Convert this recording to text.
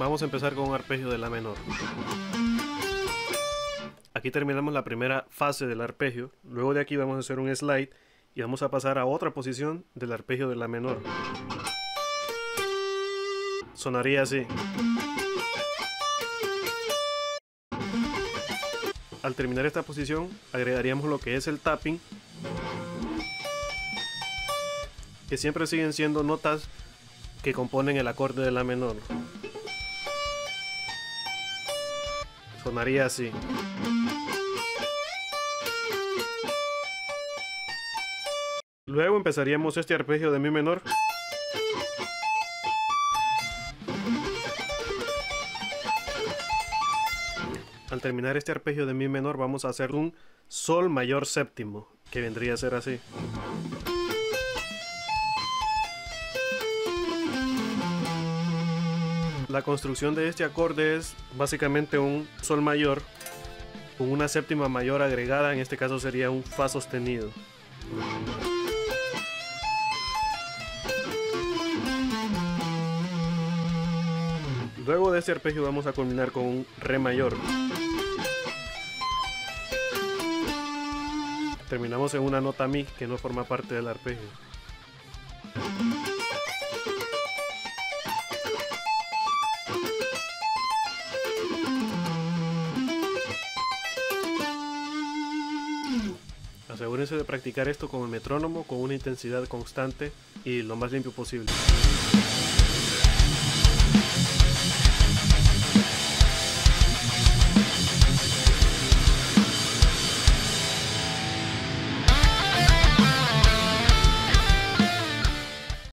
Vamos a empezar con un arpegio de la menor. Aquí terminamos la primera fase del arpegio. Luego de aquí vamos a hacer un slide y vamos a pasar a otra posición del arpegio de la menor. Sonaría así. Al terminar esta posición agregaríamos lo que es el tapping, que siempre siguen siendo notas que componen el acorde de la menor. Sonaría así. Luego empezaríamos este arpegio de mi menor. Al terminar este arpegio de mi menor vamos a hacer un sol mayor séptimo, que vendría a ser así. La construcción de este acorde es básicamente un sol mayor con una séptima mayor agregada, en este caso sería un fa sostenido. Luego de este arpegio vamos a culminar con un re mayor. Terminamos en una nota mi que no forma parte del arpegio. Asegúrense de practicar esto con el metrónomo con una intensidad constante y lo más limpio posible.